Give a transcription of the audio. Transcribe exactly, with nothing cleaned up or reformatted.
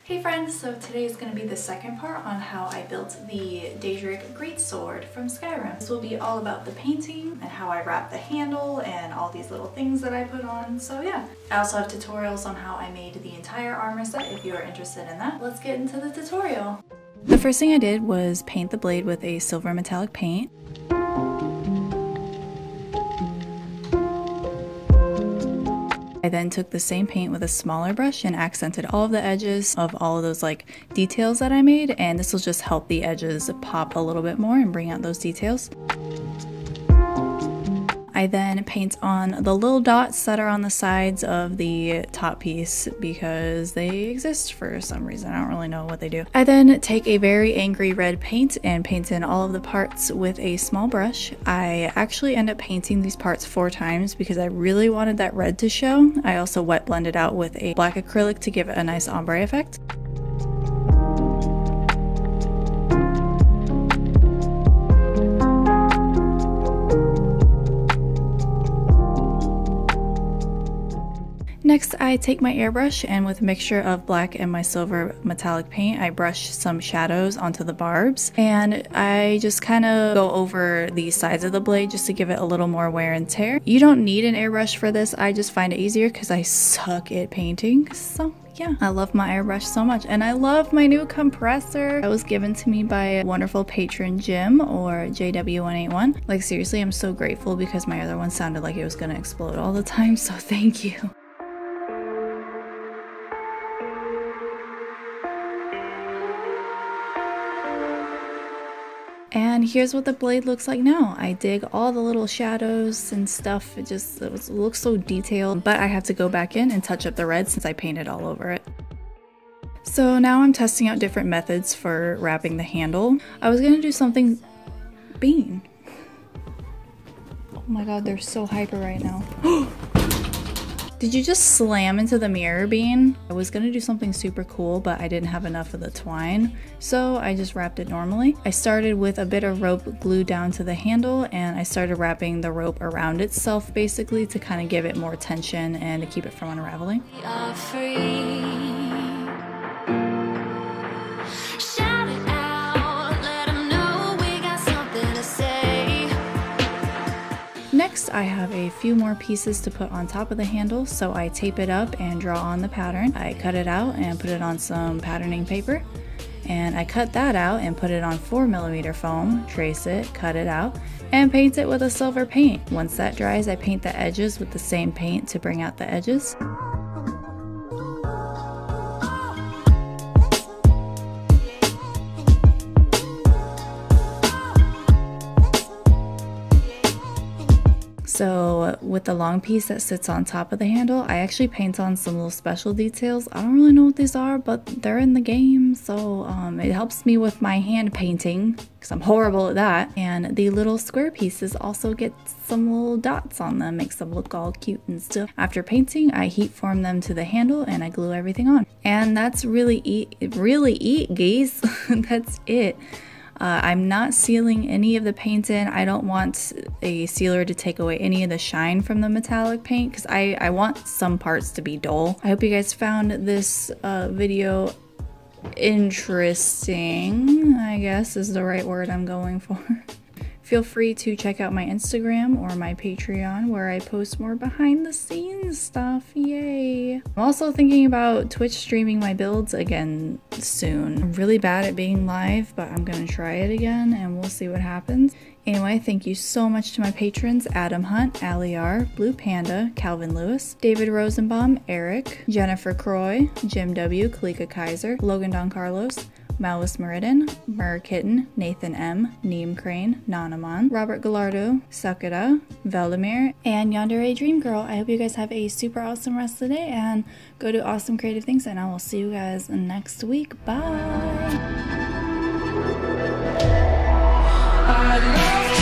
Hey friends, so today is going to be the second part on how I built the Daedric Greatsword from Skyrim. This will be all about the painting and how I wrap the handle and all these little things that I put on, so yeah. I also have tutorials on how I made the entire armor set if you are interested in that. Let's get into the tutorial. The first thing I did was paint the blade with a silver metallic paint. I then took the same paint with a smaller brush and accented all of the edges of all of those like details that I made, and this will just help the edges pop a little bit more and bring out those details. I then paint on the little dots that are on the sides of the top piece because they exist for some reason. I don't really know what they do. I then take a very angry red paint and paint in all of the parts with a small brush. I actually end up painting these parts four times because I really wanted that red to show. I also wet blended out with a black acrylic to give it a nice ombre effect. Next, I take my airbrush and with a mixture of black and my silver metallic paint, I brush some shadows onto the barbs, and I just kind of go over the sides of the blade just to give it a little more wear and tear. You don't need an airbrush for this, I just find it easier because I suck at painting, so yeah. I love my airbrush so much, and I love my new compressor. It was given to me by a wonderful patron, Jim, or J W one eighty-one. Like seriously, I'm so grateful because my other one sounded like it was gonna explode all the time, so thank you. And here's what the blade looks like now. I dig all the little shadows and stuff. It just it, was, it looks so detailed, but I have to go back in and touch up the red since I painted all over it. So now I'm testing out different methods for wrapping the handle. I was gonna do something... Bean. Oh my god, they're so hyper right now. Did you just slam into the mirror, Bean? I was gonna do something super cool, but I didn't have enough of the twine, so I just wrapped it normally. I started with a bit of rope glued down to the handle, and I started wrapping the rope around itself basically to kind of give it more tension and to keep it from unraveling. We are free. Next, I have a few more pieces to put on top of the handle, so I tape it up and draw on the pattern. I cut it out and put it on some patterning paper, and I cut that out and put it on four millimeter foam, trace it, cut it out, and paint it with a silver paint. Once that dries, I paint the edges with the same paint to bring out the edges. So with the long piece that sits on top of the handle, I actually paint on some little special details. I don't really know what these are, but they're in the game, so um, it helps me with my hand painting because I'm horrible at that. And the little square pieces also get some little dots on them, makes them look all cute and stuff. After painting, I heat form them to the handle and I glue everything on. And that's really it, really it, guys. That's it. Uh, I'm not sealing any of the paint in. I don't want a sealer to take away any of the shine from the metallic paint because I, I want some parts to be dull. I hope you guys found this uh, video interesting, I guess is the right word I'm going for. Feel free to check out my Instagram or my Patreon where I post more behind the scenes stuff, yay! I'm also thinking about Twitch streaming my builds again soon. I'm really bad at being live, but I'm gonna try it again and we'll see what happens. Anyway, thank you so much to my patrons, Adam Hunt, Ali R, Blue Panda, Calvin Lewis, David Rosenbaum, Eric, Jennifer Croy, Jim W, Kalika Kaiser, Logan Don Carlos, Malice Meriden, Mer Kitten, Nathan M, Neem Crane, Nanaman, Robert Gallardo, Sakura, Veldemir, and Yandere Dream Girl. I hope you guys have a super awesome rest of the day and go do awesome creative things, and I will see you guys next week. Bye! I love